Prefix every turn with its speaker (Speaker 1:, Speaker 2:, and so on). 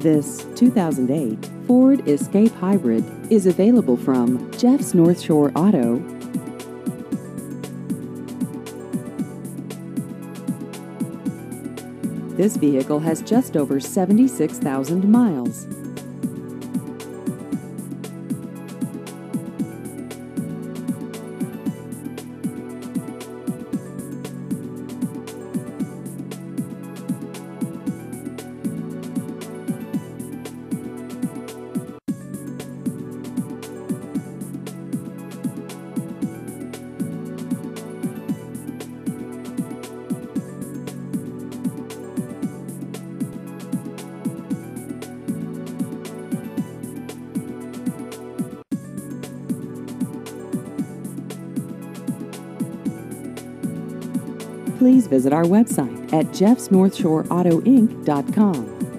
Speaker 1: This 2008 Ford Escape Hybrid is available from Jeffs Northshore Auto. This vehicle has just over 76,000 miles. Please visit our website at jeffsnorthshoreautoinc.com.